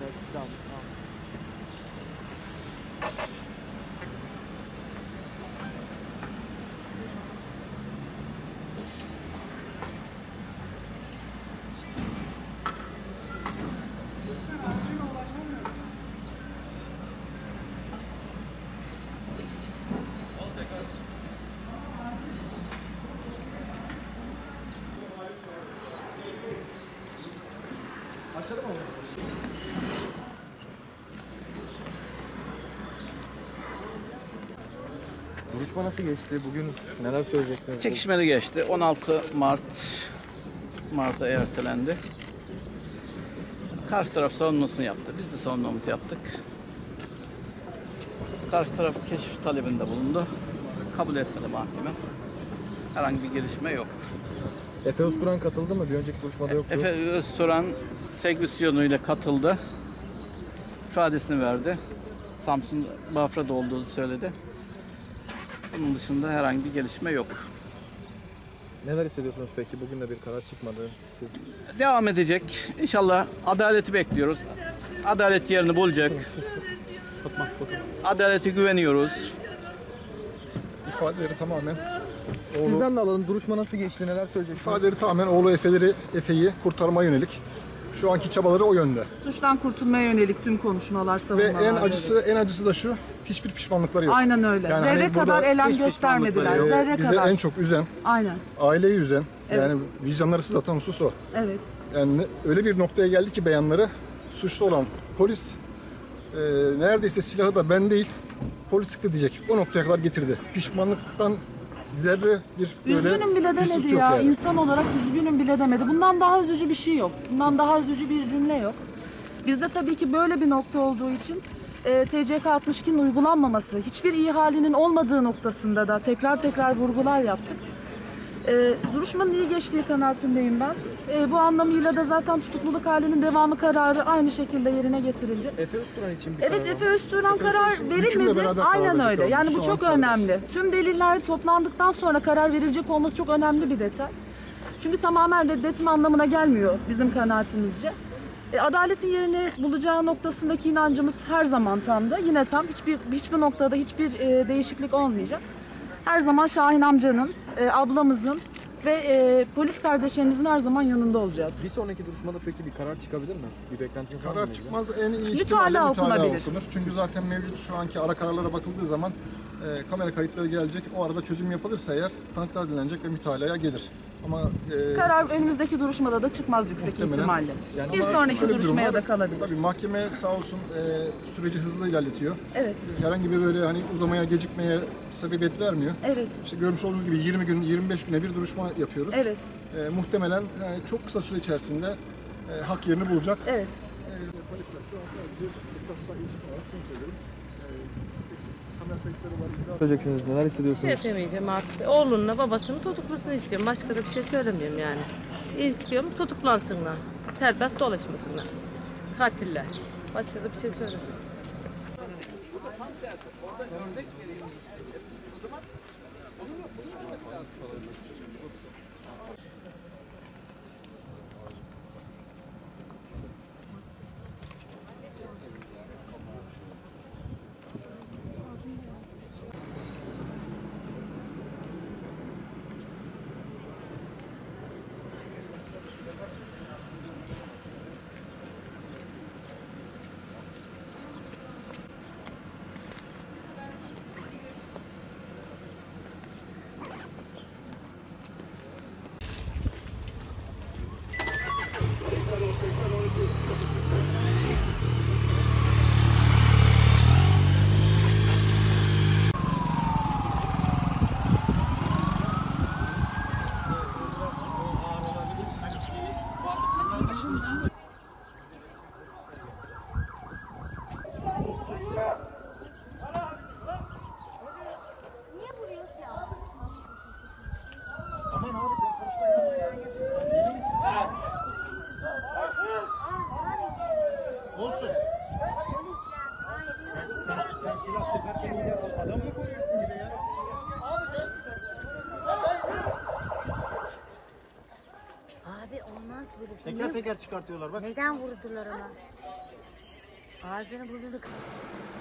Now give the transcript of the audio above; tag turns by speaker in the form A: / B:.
A: Tamam. Başladı mı? Duruşma nasıl geçti? Bugün neler söyleyeceksiniz?
B: Çekişmeli geçti. 16 Mart'a ertelendi. Karşı taraf savunmasını yaptı. Biz de savunmamızı yaptık. Karşı taraf keşif talebinde bulundu. Kabul etmedi mahkeme. Herhangi bir gelişme yok.
A: Efe Özturan katıldı mı? Bir önceki duruşmada yoktu.
B: Efe Özturan Segvis yoluyla katıldı. İfadesini verdi. Samsun Bafra'da olduğunu söyledi. Bunun dışında herhangi bir gelişme yok.
A: Neler hissediyorsunuz peki? Bugün de bir karar çıkmadı. Siz...
B: Devam edecek. İnşallah adaleti bekliyoruz. Adalet yerini bulacak. Adalete güveniyoruz.
C: İfadeleri tamamen
A: Sizden de alalım. Duruşma nasıl geçti? Neler söyleyeceksiniz?
C: ifadeleri tamamen oğlu Efe'yi kurtarmaya yönelik. Şu anki çabaları o yönde.
D: Suçtan kurtulmaya yönelik tüm konuşmalar,
C: Ve
D: savunmalar.
C: en acısı da şu. Hiçbir pişmanlıkları yok.
D: Aynen öyle.
C: Yani
D: Zerre
C: hani
D: kadar
C: burada
D: elem
B: hiç
D: göstermediler.
B: pişmanlıkları yok.
D: Zerre
C: bize
D: kadar.
C: en çok üzen,
D: Aynen.
C: aileyi üzen,
D: Evet.
C: yani vicdanları sızlatan husus o.
D: Evet.
C: Yani öyle bir noktaya geldi ki beyanları, suçlu olan polis neredeyse silahı da ben değil, polis sıktı diyecek. O noktaya kadar getirdi. Pişmanlıktan zerre bir böyle
D: Üzgünüm bile
C: husus
D: demedi
C: yok
D: ya.
C: yani.
D: İnsan olarak üzgünüm bile demedi. Bundan daha üzücü bir şey yok. Bundan daha üzücü bir cümle yok. Bizde tabii ki böyle bir nokta olduğu için TCK 62'nin uygulanmaması, hiçbir ihalinin olmadığı noktasında da tekrar vurgular yaptık. Duruşmanın iyi geçtiği kanaatindeyim ben. Bu anlamıyla da zaten tutukluluk halinin devamı kararı aynı şekilde yerine getirildi.
A: Efe Özturan için bir
D: Evet,
A: karar
D: Efe Özturan karar
C: hükümle
D: verilmedi.
C: beraber
D: Aynen
C: karar
D: öyle.
C: verildi.
D: Yani bu
C: Şu
D: çok
C: an
D: önemli. Tüm deliller toplandıktan sonra karar verilecek olması çok önemli bir detay. Çünkü tamamen reddetme anlamına gelmiyor bizim kanaatimizce. Adaletin yerini bulacağı noktasındaki inancımız her zaman tamdı. Yine tam. Hiçbir noktada hiçbir değişiklik olmayacak. Her zaman Şahin amcanın, ablamızın ve polis kardeşlerimizin her zaman yanında olacağız.
A: Bir sonraki duruşmada peki bir karar çıkabilir mi? Bir beklentiniz var mı?
C: Karar çıkmaz, en iyi
D: Mütalaa
C: ihtimalle
D: okunabilir.
C: okunur. Çünkü zaten mevcut şu anki ara kararlara bakıldığı zaman kamera kayıtları gelecek. O arada çözüm yapılırsa eğer tanıklar dinlenecek ve mütalaya gelir. Ama
D: Karar önümüzdeki duruşmada da çıkmaz yüksek
C: muhtemelen.
D: ihtimalle.
C: Yani
D: Bir
C: ama
D: sonraki
C: şöyle bir durum
D: duruşmaya
C: var.
D: da kalabilir.
C: Tabii mahkeme sağ olsun süreci hızlı ilerletiyor.
D: Evet,
C: Herhangi bir böyle hani uzamaya, gecikmeye sebebiyet vermiyor.
D: evet,
C: İşte görmüş olduğunuz gibi 20 gün, 25 güne bir duruşma yapıyoruz.
D: evet,
C: Muhtemelen çok kısa süre içerisinde hak yerini bulacak.
D: evet.
A: Söyleyeceksiniz. Neler
E: Bir
A: hissediyorsunuz?
E: şey demeyeceğim artık. Oğlunla babasının tutuklusunu istiyorum. Başka da bir şey söylemiyorum yani. İstiyorum tutuklansınlar. Serbest dolaşmasınlar. Katiller. Başka da bir şey söylemiyorum.
F: Abi olmaz böyle şey.
G: Teker teker çıkartıyorlar bak.
F: Neden vurdular ona? Ağzını burnunu